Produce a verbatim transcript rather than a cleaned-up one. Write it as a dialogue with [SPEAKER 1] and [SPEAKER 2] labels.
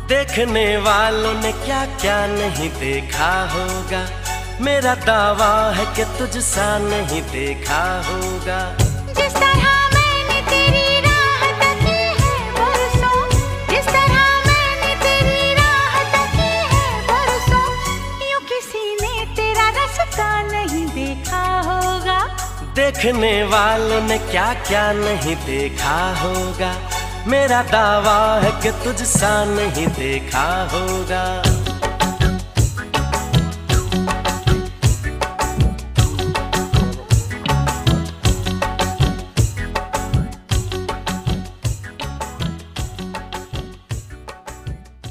[SPEAKER 1] देखने वालों ने क्या क्या नहीं देखा होगा, मेरा दावा है कि तुझसा नहीं देखा होगा।
[SPEAKER 2] जिस तरह मैंने तेरी राह तकी है बरसों, जिस तरह मैंने तेरी राह तकी है बरसों, यूं किसी ने तेरा रास्ता नहीं देखा होगा।
[SPEAKER 1] देखने वालों ने क्या क्या नहीं देखा होगा, मेरा दावा है कि तुझसा नहीं देखा होगा।